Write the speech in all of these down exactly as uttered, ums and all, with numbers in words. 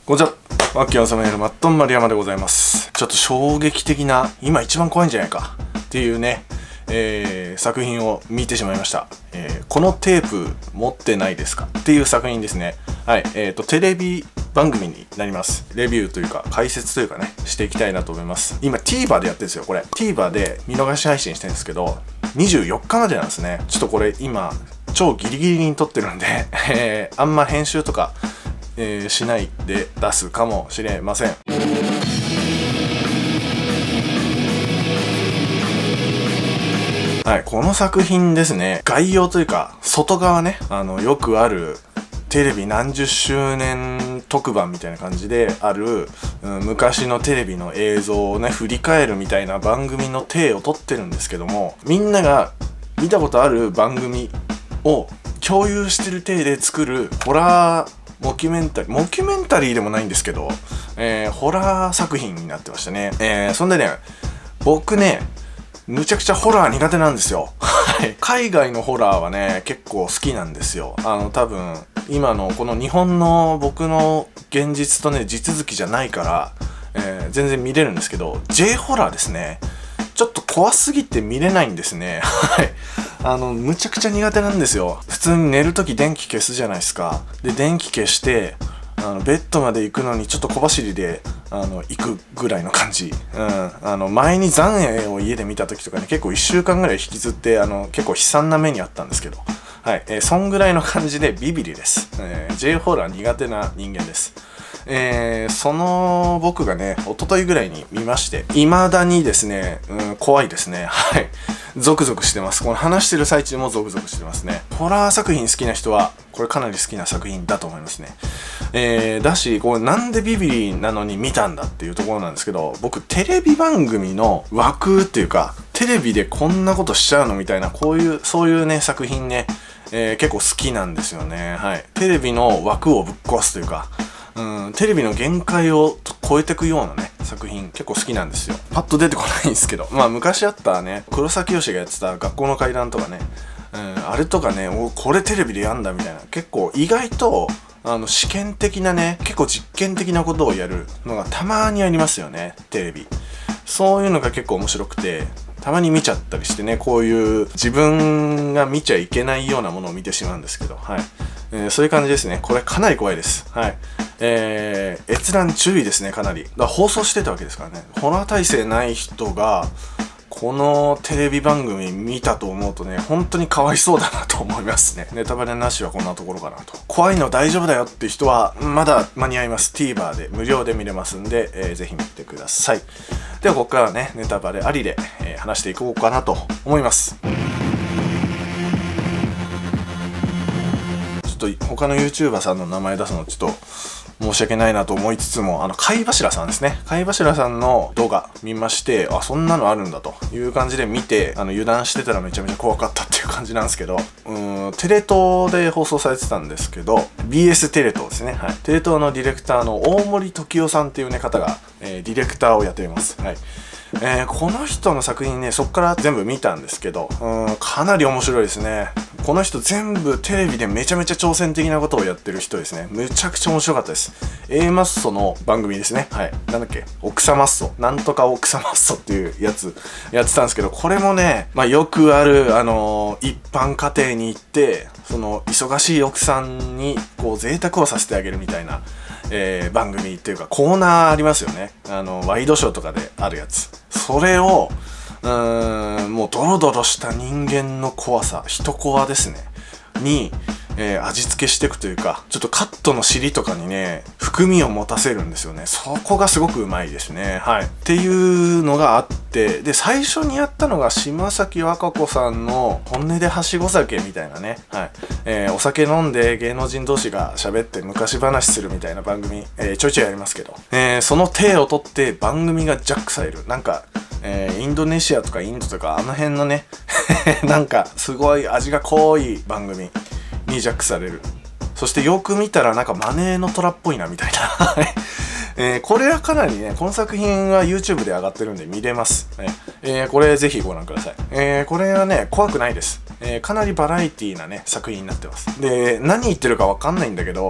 こんにちは。マッキーのサムネイルマットン丸山でございます。ちょっと衝撃的な、今一番怖いんじゃないかっていうね、えー、作品を見てしまいました。えー、このテープ持ってないですかっていう作品ですね。はい、えーと、テレビ番組になります。レビューというか、解説というかね、していきたいなと思います。今 TVer でやってるんですよ、これ。TVer で見逃し配信してるんですけど、にじゅうよっかまでなんですね。ちょっとこれ今、超ギリギリに撮ってるんで、えー、あんま編集とか、えー、しないで出すかもしれません。はい、この作品ですね、概要というか外側ね、あのよくあるテレビ何十周年特番みたいな感じである、うん、昔のテレビの映像をね振り返るみたいな番組の体をとってるんですけども、みんなが見たことある番組を共有してる体で作るホラーモキュメンタリー、モキュメンタリーでもないんですけど、えー、ホラー作品になってましたね。えー、そんでね、僕ね、むちゃくちゃホラー苦手なんですよ。海外のホラーはね、結構好きなんですよ。あの、多分、今のこの日本の僕の現実とね、地続きじゃないから、えー、全然見れるんですけど、J ホラーですね。ちょっと怖すぎて見れないんですね。はい。あの、むちゃくちゃ苦手なんですよ。普通に寝るとき電気消すじゃないですか。で、電気消して、あの、ベッドまで行くのにちょっと小走りで、あの、行くぐらいの感じ。うん。あの、前に残影を家で見たときとかね、結構いっしゅうかんぐらい引きずって、あの、結構悲惨な目にあったんですけど。はい。えー、そんぐらいの感じでビビリです。えー、J ホラー苦手な人間です。えー、その僕がね、一昨日ぐらいに見まして、未だにですね、うん、怖いですね。はい。ゾクゾクしてます。この話してる最中もゾクゾクしてますね。ホラー作品好きな人は、これかなり好きな作品だと思いますね。えー、だし、これなんでビビリなのに見たんだっていうところなんですけど、僕テレビ番組の枠っていうか、テレビでこんなことしちゃうのみたいな、こういう、そういうね、作品ね、えー、結構好きなんですよね。はい。テレビの枠をぶっ壊すというか、うん、テレビの限界を超えていくようなね、作品結構好きなんですよ。パッと出てこないんですけど、まあ昔あったね、黒崎義がやってた学校の怪談とかね、うん、あれとかね、おこれテレビでやんだみたいな、結構意外とあの試験的なね、結構実験的なことをやるのがたまにありますよね、テレビ。そういうのが結構面白くて、たまに見ちゃったりしてね、こういう自分が見ちゃいけないようなものを見てしまうんですけど、はい。えー、そういう感じですね。これかなり怖いです。はい。えー、閲覧注意ですね、かなり。だから放送してたわけですからね。ホラー耐性ない人が、このテレビ番組見たと思うとね、本当にかわいそうだなと思いますね。ネタバレなしはこんなところかなと。怖いの大丈夫だよって人は、まだ間に合います。TVer で無料で見れますんで、えー、ぜひ見てください。では、ここからはね、ネタバレありで、えー、話していこうかなと思います。ちょっと他の YouTuber さんの名前出すのちょっと申し訳ないなと思いつつも、あの貝柱さんですね、貝柱さんの動画見まして、あ、そんなのあるんだという感じで見て、あの油断してたらめちゃめちゃ怖かったっていう感じなんですけど、うーん、テレ東で放送されてたんですけど、 ビーエス テレ東ですね。はい。テレ東のディレクターの大森時生さんっていうね方が、えー、ディレクターをやっています。はい。えー、この人の作品ね、そっから全部見たんですけど、うーん、かなり面白いですね。この人全部テレビでめちゃめちゃ挑戦的なことをやってる人ですね。むちゃくちゃ面白かったです。A マッソの番組ですね。はい。なんだっけ、奥様マッソ。なんとか奥様マッソっていうやつやってたんですけど、これもね、まあよくある、あのー、一般家庭に行って、その忙しい奥さんにこう贅沢をさせてあげるみたいな、えー、番組っていうかコーナーありますよね。あの、ワイドショーとかであるやつ。それを、うーん、もうドロドロした人間の怖さ、人怖ですね。に、えー、味付けしていくというか、ちょっとカットの尻とかにね、含みを持たせるんですよね。そこがすごくうまいですね。はい。っていうのがあって、で、最初にやったのが島崎和歌子さんの本音ではしご酒みたいなね。はい。えー、お酒飲んで芸能人同士が喋って昔話するみたいな番組、えー、ちょいちょいやりますけど、えー、その体を取って番組がジャックされる。なんか、えー、インドネシアとかインドとかあの辺のね、なんかすごい味が濃い番組にジャックされる。そしてよく見たらなんかマネーの虎っぽいなみたいな、えー、これはかなりね、この作品は YouTube で上がってるんで見れます、ね。えー、これぜひご覧ください。えー、これはね、怖くないです。えー、かなりバラエティーなね、作品になってます。で、何言ってるかわかんないんだけど、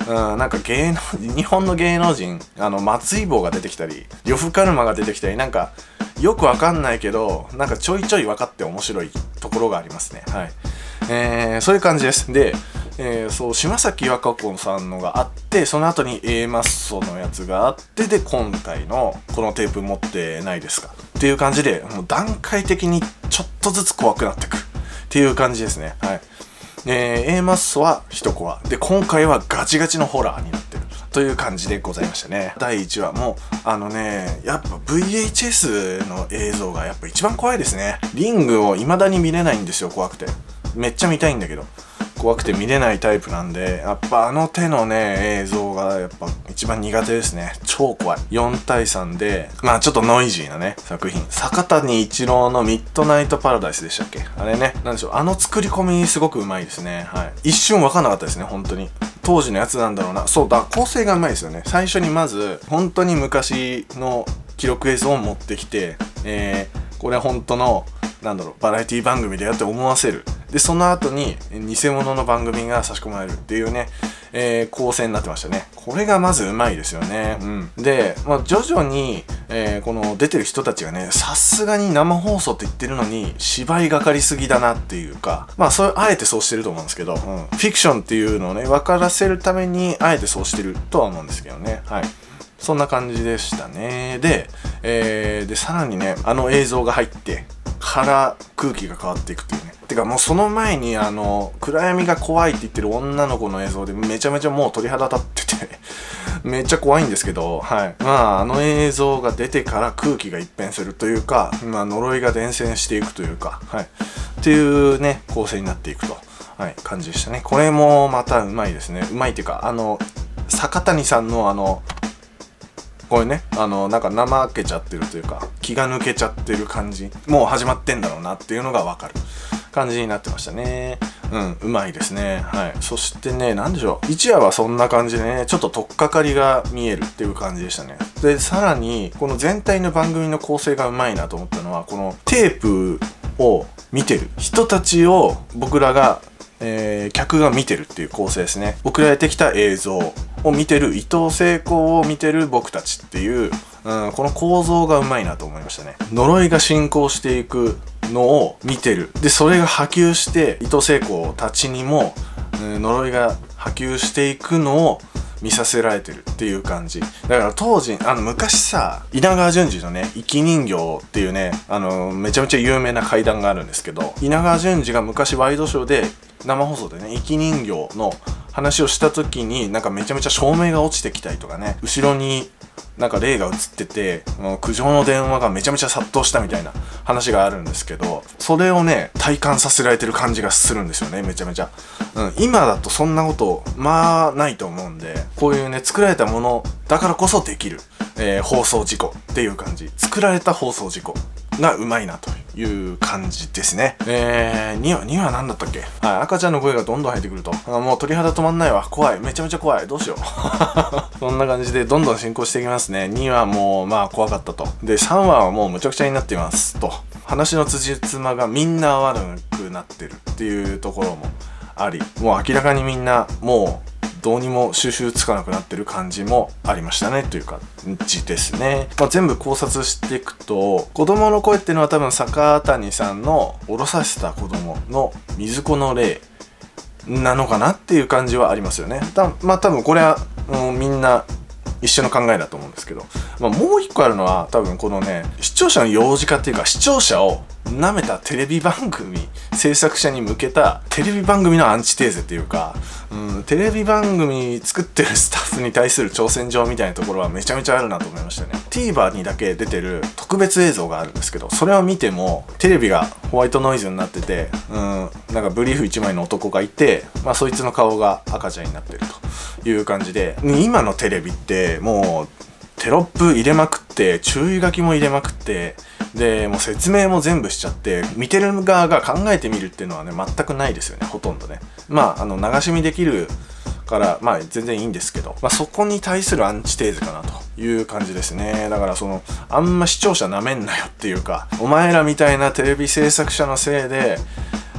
うん、なんか芸能日本の芸能人、あの松井坊が出てきたり呂布カルマが出てきたり、なんかよくわかんないけどなんかちょいちょい分かって面白いところがありますね。はい、えー、そういう感じです。で、えー、そう島崎和歌子さんのがあって、その後に A マッソのやつがあって、で今回のこのテープ持ってないですかっていう感じで、もう段階的にちょっとずつ怖くなってくっていう感じですね。はい、えー、A マッソは一コアで、今回はガチガチのホラーになってるという感じでございましたね。だいいちわもあのね、やっぱ ブイエイチエス の映像がやっぱ一番怖いですね。リングを未だに見れないんですよ。怖くてめっちゃ見たいんだけど怖くて見れないタイプなんで、やっぱあの手のね映像がやっぱ一番苦手ですね。超怖い。よんたいさんで、まあちょっとノイジーなね作品、坂谷一郎のミッドナイトパラダイスでしたっけ、あれね、なんでしょう、あの作り込みすごくうまいですね。はい、一瞬分かんなかったですね、本当に当時のやつなんだろうな。そうだ、構成がうまいですよね。最初にまず本当に昔の記録映像を持ってきて、えー、これは本当のなんだろうバラエティ番組でやって思わせる。でその後に偽物の番組が差し込まれるっていうね、えー、構成になってましたね。これがまずうまいですよね。うん、で、まあ、徐々に、えー、この出てる人たちがね、さすがに生放送って言ってるのに芝居がかりすぎだなっていうか、まあそういうあえてそうしてると思うんですけど、うん、フィクションっていうのをね分からせるためにあえてそうしてるとは思うんですけどね。はい、そんな感じでしたね。で、えー、でさらにねあの映像が入ってから空気が変わっていくっていうね。てかもうその前にあの暗闇が怖いって言ってる女の子の映像でめちゃめちゃもう鳥肌立っててめっちゃ怖いんですけど、はい、まああの映像が出てから空気が一変するというか、まあ、呪いが伝染していくというか、はい、っていうね構成になっていくと、はい、感じでしたね。これもまたうまいですね。うまいっていうか、あの坂谷さんのあのこれね、あのなんか怠けちゃってるというか気が抜けちゃってる感じ、もう始まってんだろうなっていうのが分かる感じになってましたね。うん、うまいですね。はい、そしてね、なんでしょう、いちわはそんな感じでね、ちょっと取っかかりが見えるっていう感じでしたね。でさらにこの全体の番組の構成がうまいなと思ったのは、このテープを見てる人たちを僕らがえー、客が見てるっていう構成ですね。送られてきた映像を見てる伊藤聖子を見てる僕たちっていう、うん、この構造がうまいなと思いましたね。呪いが進行していくのを見てる。でそれが波及して伊藤聖子たちにも、うん、呪いが波及していくのを見させられてるっていう感じだから当時あの昔さ稲川淳二のね生き人形っていうねあのめちゃめちゃ有名な怪談があるんですけど、稲川淳二が昔ワイドショーで生放送でね生き人形の話をした時になんかめちゃめちゃ照明が落ちてきたりとかね、後ろになんか霊が映ってて苦情の電話がめちゃめちゃ殺到したみたいな話があるんですけど、それをね体感させられてる感じがするんですよね、めちゃめちゃ、うん、今だとそんなことまあないと思うんで、こういうね作られたものだからこそできる、えー、放送事故っていう感じ、作られた放送事故がうまいなという感じですね。えー、にわにわ何だったっけ、はい、赤ちゃんの声がどんどん入ってくると、あもう鳥肌止まんないわ、怖い、めちゃめちゃ怖い、どうしようそんな感じでどんどん進行していきますね。にわもまあ怖かったと。でさんわはもうむちゃくちゃになっていますと、話の辻褄がみんな合わなくなってるっていうところもあり、もう明らかにみんなもうどうにも収集つかなくなってる感じもありましたねという感じですね。まあ、全部考察していくと、子供の声っていうのは多分坂谷さんの降ろさせた子供の水子の霊なのかなっていう感じはありますよね。たまあ多分これはもうみんな一緒の考えだと思うんですけど、まあ、もう一個あるのは多分このね視聴者の幼児化っていうか視聴者を舐めたテレビ番組制作者に向けたテレビ番組のアンチテーゼっていうか、うん、テレビ番組作ってるスタッフに対する挑戦状みたいなところはめちゃめちゃあるなと思いましたね。 TVer にだけ出てる特別映像があるんですけど、それを見てもテレビがホワイトノイズになってて、うん、なんかブリーフいちまいの男がいて、まあ、そいつの顔が赤ちゃんになってるという感じで、今のテレビってもうテロップ入れまくって注意書きも入れまくってでもう説明も全部しちゃって、見てる側が考えてみるっていうのはね全くないですよね、ほとんどね。まああの流し見できるからまあ全然いいんですけど、まあ、そこに対するアンチテーゼかなという感じですね。だからそのあんま視聴者なめんなよっていうか、お前らみたいなテレビ制作者のせいで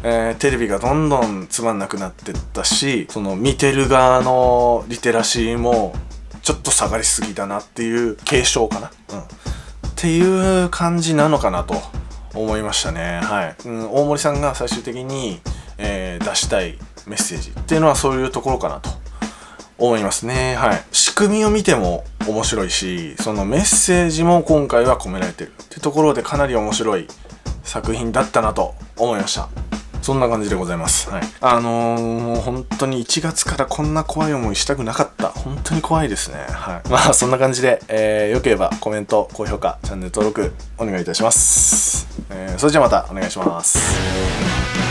えー、テレビがどんどんつまんなくなってったし、その見てる側のリテラシーもちょっと下がりすぎだなっていう継承かな、うん、っていう感じなのかなと思いましたね。はい、うん、大森さんが最終的に、えー、出したいメッセージっていうのはそういうところかなと思いますね。はい、仕組みを見ても面白いし、そのメッセージも今回は込められてるってところでかなり面白い作品だったなと思いました。そんな感じでございます。はい。あのー、もう本当にいちがつからこんな怖い思いしたくなかった。本当に怖いですね。はい。まあそんな感じで、えー、よければコメント、高評価、チャンネル登録お願いいたします。えー、それじゃあまたお願いします。